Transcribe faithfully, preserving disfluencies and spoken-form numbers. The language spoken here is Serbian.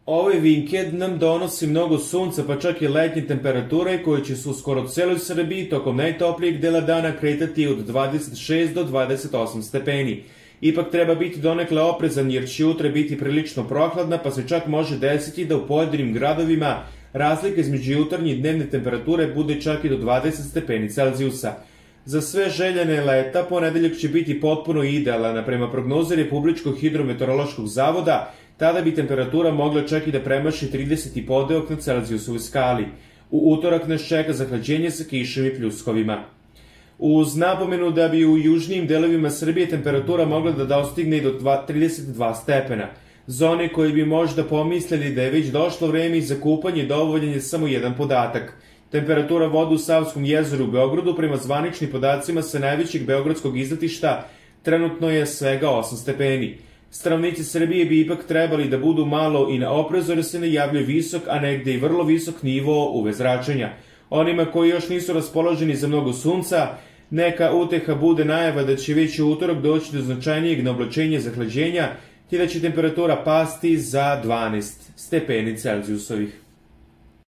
Ovaj vikend nam donosi mnogo sunca, pa čak i letnje temperature koje će se u skoro celoj Srbiji tokom najtoplijeg dela dana kretati od dvadeset šest do dvadeset osam stepeni. Ipak treba biti donekle oprezan jer će jutra biti prilično prohladna, pa se čak može desiti da u pojedinim gradovima razlika između jutarnje i dnevne temperature bude čak i do dvadeset stepeni Celzijusa. Za sve željene leta ponedeljak će biti potpuno idealan, a prema prognozi Republičkog hidrometeorološkog zavoda tada bi temperatura mogla čak i da premaši trideset i podeok na Celzijusovoj skali. U utorak nas čeka zahlađenje sa kišom i pljuskovima. Uz napomenu da bi u južnijim delovima Srbije temperatura mogla da dostigne i do trideset dva stepena. Za one koji bi možda pomislili da je već došlo vreme za kupanje dovoljan je samo jedan podatak. Temperatura vode u Savskom jezeru u Beogradu prema zvaničnim podacima sa najvećeg beogradskog izletišta trenutno je svega osam stepeni. Stanovnici Srbije bi ipak trebali da budu malo i na oprezu jer se najavljuje visok, a negde i vrlo visok nivo U V zračenja. Onima koji još nisu raspoloženi za mnogo sunca, neka uteha bude najava da će već u utorak doći do značajnijeg naoblačenja zahlađenja, te da će temperatura pasti za dvanaest stepeni Celzijusovih.